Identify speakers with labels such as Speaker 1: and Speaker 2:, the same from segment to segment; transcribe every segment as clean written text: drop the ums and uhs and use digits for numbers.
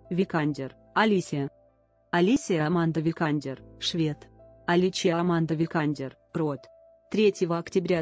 Speaker 1: Викандер, Алисия. Алисия Аманда Викандер, швед. Аличия Аманда Викандер, род. 3 октября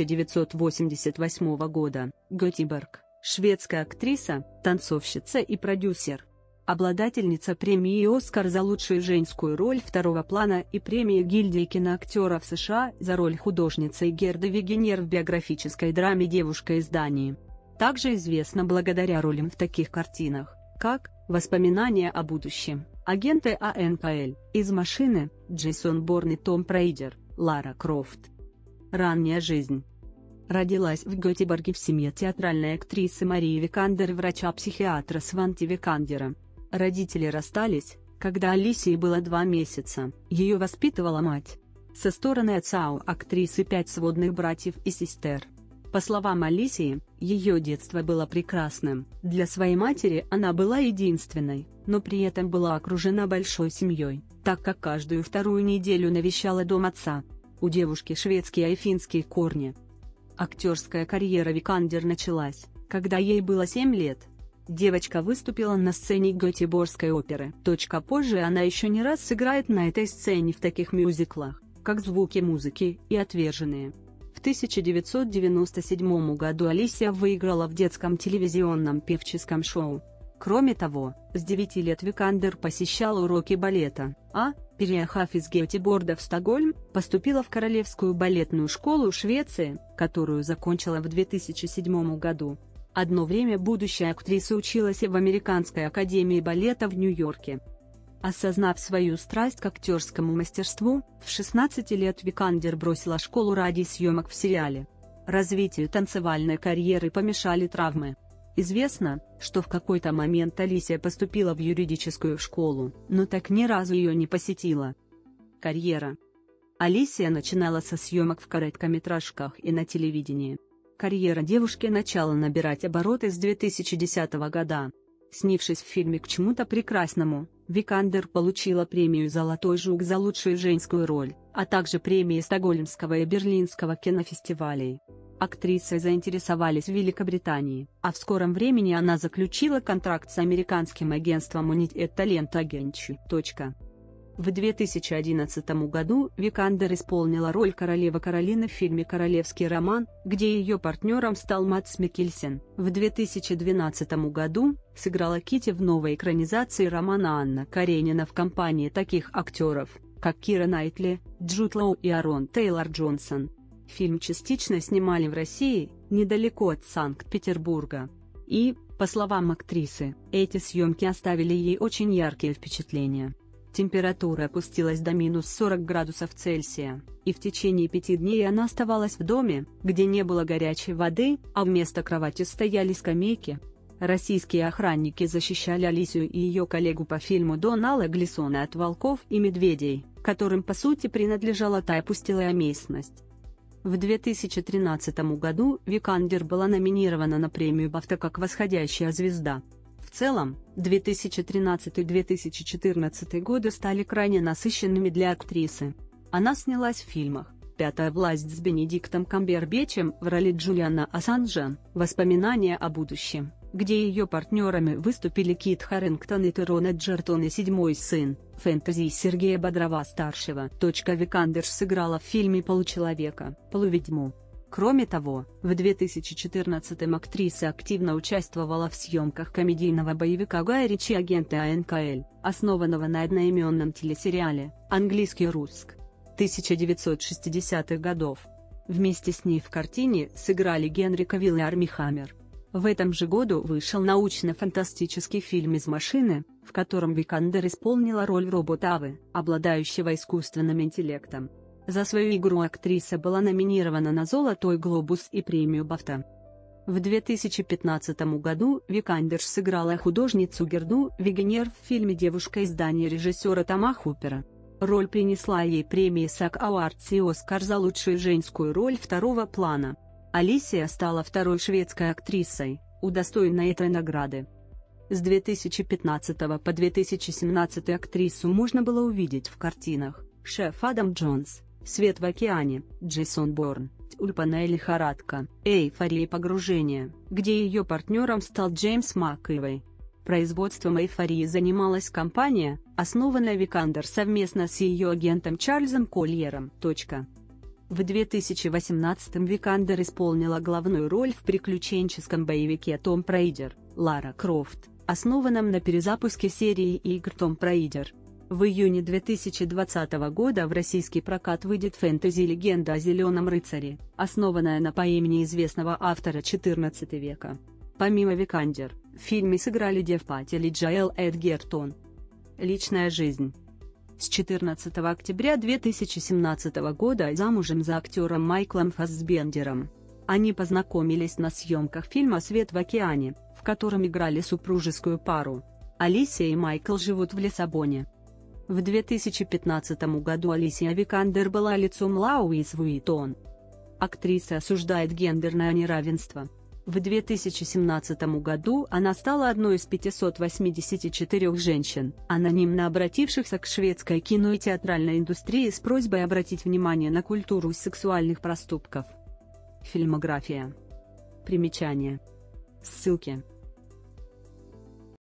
Speaker 1: 1988 года, Готеборг, шведская актриса, танцовщица и продюсер. Обладательница премии «Оскар» за лучшую женскую роль второго плана и премии гильдии киноактеров США за роль художницы Герды Вегенер в биографической драме «Девушка из Дании». Также известна благодаря ролям в таких картинах, как «Воспоминания о будущем», «Агенты АНКЛ», «Из машины», Джейсон Борн и Том Рейдер, Лара Крофт. Ранняя жизнь. Родилась в Готеборге в семье театральной актрисы Марии Викандер и врача-психиатра Сванти Викандера. Родители расстались, когда Алисии было 2 месяца, ее воспитывала мать. Со стороны отца у актрисы 5 сводных братьев и сестер. По словам Алисии, ее детство было прекрасным, для своей матери она была единственной, но при этом была окружена большой семьей, так как каждую вторую неделю навещала дом отца. У девушки шведские и финские корни. Актерская карьера Викандер началась, когда ей было 7 лет. Девочка выступила на сцене Готеборгской оперы. Позже она еще не раз сыграет на этой сцене в таких мюзиклах, как «Звуки музыки» и «Отверженные». В 1997 году Алисия выиграла в детском телевизионном певческом шоу. Кроме того, с 9 лет Викандер посещала уроки балета, а, переехав из Готеборга в Стокгольм, поступила в Королевскую балетную школу Швеции, которую закончила в 2007 году. Одно время будущая актриса училась и в Американской академии балета в Нью-Йорке. Осознав свою страсть к актерскому мастерству, в 16 лет Викандер бросила школу ради съемок в сериале. Развитию танцевальной карьеры помешали травмы. Известно, что в какой-то момент Алисия поступила в юридическую школу, но так ни разу ее не посетила. Карьера. Алисия начинала со съемок в короткометражках и на телевидении. Карьера девушки начала набирать обороты с 2010 года. Снившись в фильме «К чему-то прекрасному», Викандер получила премию «Золотой жук» за лучшую женскую роль, а также премии Стокгольмского и Берлинского кинофестивалей. Актрисой заинтересовались в Великобритании, а в скором времени она заключила контракт с американским агентством United Talent Agency. В 2011 году Викандер исполнила роль королевы Каролины в фильме «Королевский роман», где ее партнером стал Мадс Миккельсен. В 2012 году сыграла Кити в новой экранизации романа Анна Каренина в компании таких актеров, как Кира Найтли, Джуд Лоу и Арон Тейлор-Джонсон. Фильм частично снимали в России, недалеко от Санкт-Петербурга. И, по словам актрисы, эти съемки оставили ей очень яркие впечатления. Температура опустилась до минус 40 градусов Цельсия, и в течение 5 дней она оставалась в доме, где не было горячей воды, а вместо кровати стояли скамейки. Российские охранники защищали Алисию и ее коллегу по фильму Донала Глисона от волков и медведей, которым по сути принадлежала та пустелая местность. В 2013 году Викандер была номинирована на премию BAFTA как «Восходящая звезда». В целом, 2013-2014 годы стали крайне насыщенными для актрисы. Она снялась в фильмах «Пятая власть» с Бенедиктом Камбербэтчем в роли Джулиана Ассанжа, «Воспоминания о будущем», где ее партнерами выступили Кит Харингтон и Терон Эджертон, и «Седьмой сын», фэнтези Сергея Бодрова-старшего. Викандер сыграла в фильме «Получеловека», «Полуведьму». Кроме того, в 2014-м актриса активно участвовала в съемках комедийного боевика Гая Ричи «Агенты АНКЛ», основанного на одноименном телесериале «Английский Руск» 1960-х годов. Вместе с ней в картине сыграли Генри Кавилл и Арми Хаммер. В этом же году вышел научно-фантастический фильм «Из машины», в котором Викандер исполнила роль робота Авы, обладающего искусственным интеллектом. За свою игру актриса была номинирована на «Золотой глобус» и премию BAFTA. В 2015 году Викандер сыграла художницу Герду Вегенер в фильме «Девушка из Дании» режиссера Тома Хупера. Роль принесла ей премии SAG Awards и «Оскар» за лучшую женскую роль второго плана. Алисия стала второй шведской актрисой, удостоенной этой награды. С 2015 по 2017 актрису можно было увидеть в картинах «Шеф Адам Джонс», «Свет в океане», Джейсон Борн, «Тюльпанная лихорадка», «Эйфория и погружение», где ее партнером стал Джеймс Макэвой. Производством «Эйфории» занималась компания, основанная Викандер совместно с ее агентом Чарльзом Кольером. В 2018-м Викандер исполнила главную роль в приключенческом боевике «Том Рейдер. Лара Крофт», основанном на перезапуске серии игр «Том Рейдер». В июне 2020 года в российский прокат выйдет фэнтези-легенда о Зеленом рыцаре, основанная на поэме известного автора XIV века. Помимо Викандер, в фильме сыграли Дев Паттель и Джоэл Эдгертон. Личная жизнь. С 14 октября 2017 года замужем за актером Майклом Фассбендером. Они познакомились на съемках фильма «Свет в океане», в котором играли супружескую пару. Алисия и Майкл живут в Лиссабоне. В 2015 году Алисия Викандер была лицом Луис Вуиттон. Актриса осуждает гендерное неравенство. В 2017 году она стала одной из 584 женщин, анонимно обратившихся к шведской кино и театральной индустрии с просьбой обратить внимание на культуру сексуальных проступков. Фильмография. Примечания. Ссылки.